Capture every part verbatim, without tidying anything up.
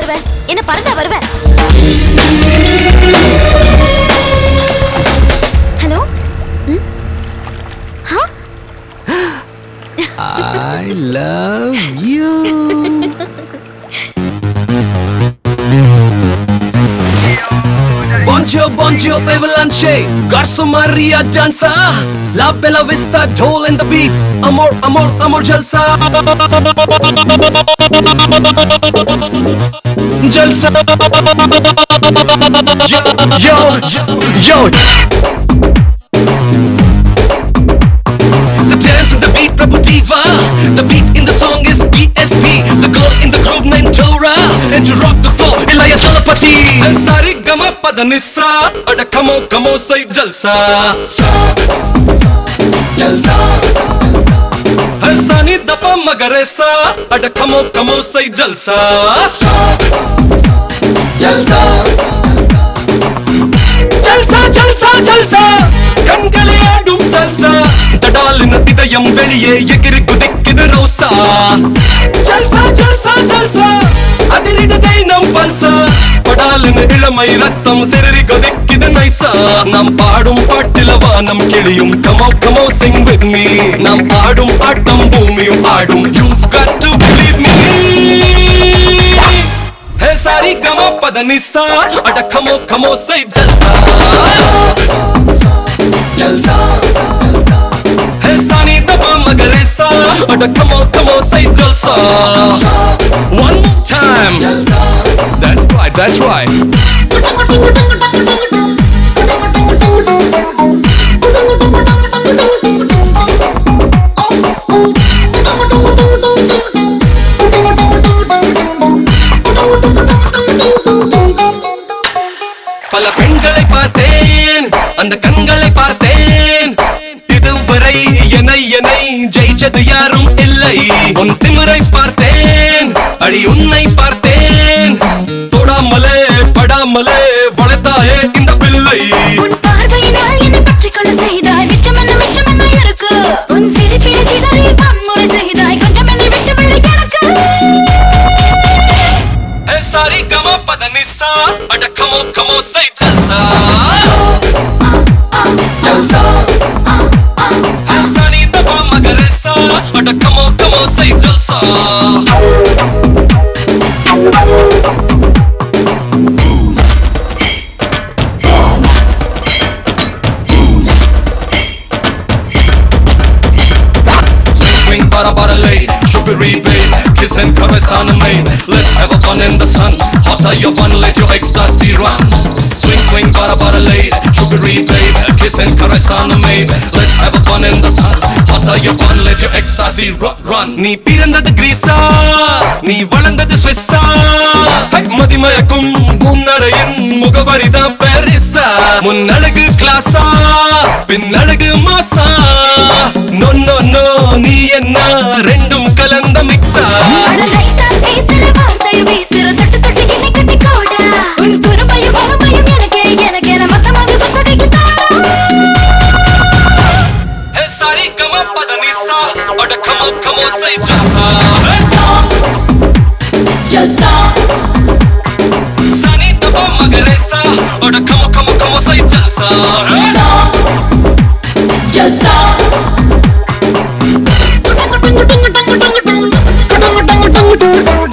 வருவ? என்ன பறந்தா வருவ? ஹலோ? ஹ? I love you. Bonjour, bonjour, Avalanche. Garso Maria danza. La bella vista, Joel and the beat. Amor, amor, amor, Jalsa. Jalsa. Yo, yo, yo. The dance and the beat, Prabhu Deva. The beat in the song is P S P. The girl in the groove, Nayantara. And to rock the floor, Ilaya Thalapathy. And Sari Gama Padanissa. Ada kamo kamo say Jalsa. Jalsa. And Sani Dapa Magaresa. Ada kamo kamo say Jalsa. Jalsa. Jalsa, Jalsa, Jalsa. Kangale adum salsa. Tadalina idayam veliye egiri kudikkidu rosa. Jalsa, Jalsa, Jalsa. Adiridadai nam palsa. Padalina ilamai rattam sirri kudikkidu naisa. Nam paadum pattila vaanam kiliyum. Come out, come out, sing with me. Nam paadum paattam bhoomiyum paadum. You've got to believe me. Hey sari gama padanissa. Ada kamo kamo say Jalsa. Jalsa. Hey sani daba magaresa. Ada kamo kamo say Jalsa. One more time. Jalsa. That's right, that's right. பல பெண்களை பார்த்தேன், அந்த கண்களை பார்த்தேன். இதுவரை என்னை என்னை ஜெயிச்சது யாரும் இல்லை. உன் திமிரை பார்த்தேன், அடி உன்னை பார்த்தேன். தொடாமலே படாமலே வளர்த்தாயே இந்த பிள்ளை. உன் பார்வையினால் என்னை பற்றிக்கொள்ள செய்தாய். மிச்சம் என்ன மிச்சம் என்ன இருக்கு? உன் சிரிப்பினை சிதறி வன்முறை செய்தாய். கொஞ்சம் என்னை விட்டு விடு எனக்கு. Hey sari gama padanissa. Ada kamo kamo say Jalsa. Jalsa. Hey sani daba magaresa. Ada kamo kamo say Jalsa. Bara bara lay, sugary babe, kiss and caress on the main. Let's have a fun in the sun. Hotter your bun, let your ecstasy run. Swing swing bara bara lay, sugary babe, kiss and caress on the main. Let's have a fun in the sun. Hotter your bun, let your ecstasy run. run. நீ பிறந்தது கிரீஸா, நீ வளர்ந்தது ஸ்விஸ்ஸா. மதிமயக்கும் முன்னடையின் முகவரிதான் பெரிசா. முன்னழகு கிளாஸா, பின்னழகு மாசா. No no no, நீ என்ன ரெண்டும் கலந்த மிக்ஸா. அழகைத்தா பேசுற வார்த்தையை வீசுற தொட்டு தொட்டு என்னை கட்டி கோடா. உன் குறும்பையும் வறுமையும் எனக்கு எனக்கு என மொத்தமாக குத்தகைக்கு தாடா. Hey sari gama padanissa. Ada kamo kamo say Jalsa. Jalsa. Sani daba magaresa. Ada kamo kamo kamo say Jalsa. Jalsa.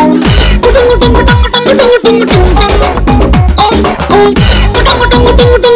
Jalsa.